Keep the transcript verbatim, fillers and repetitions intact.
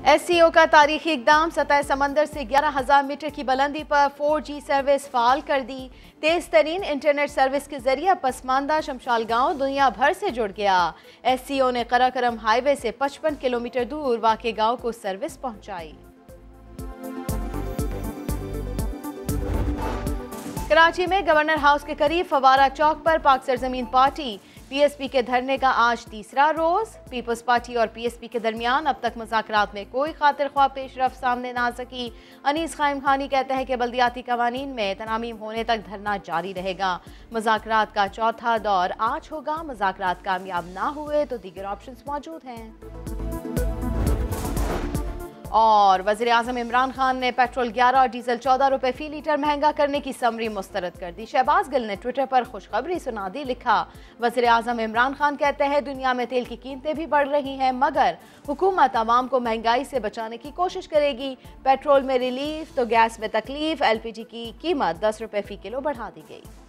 S C ओ का तारीखी इकदाम, सतह समंदर से ग्यारह हजार मीटर की बुलंदी पर फोर जी सर्विस फाल कर दी। तेज तरीन इंटरनेट सर्विस के जरिए पसमानदा शमशाल गांव दुनिया भर से जुड़ गया। एस सी ओ ने कराकरम हाईवे से पचपन किलोमीटर दूर वाक़े गांव को सर्विस पहुंचाई। कराची में गवर्नर हाउस के करीब फवारा चौक पर पाक सरजमीन पार्टी पी एस पी के धरने का आज तीसरा रोज। पीपल्स पार्टी और पी एस पी के दरमियान अब तक मुज़ाकरात में कोई खातिर ख्वाह पेशरफ सामने ना आ सकी। अनीस खाइम खानी कहते हैं कि बल्दियाती कवानीन में तरामीम होने तक धरना जारी रहेगा। मुज़ाकरात का चौथा दौर आज होगा। मुज़ाकरात कामयाब ना हुए तो दीगर ऑप्शंस मौजूद हैं। और वज़ीर आज़म इमरान खान ने पेट्रोल ग्यारह और डीजल चौदह रुपए फी लीटर महंगा करने की समरी मुस्तरद कर दी। शहबाज गिल ने ट्विटर पर खुशखबरी सुना दी। लिखा, वज़ीर आज़म इमरान खान कहते हैं दुनिया में तेल की कीमतें भी बढ़ रही हैं, मगर हुकूमत आवाम को महंगाई से बचाने की कोशिश करेगी। पेट्रोल में रिलीफ तो गैस में तकलीफ। एल पी जी की कीमत दस रुपए फी किलो बढ़ा दी गई।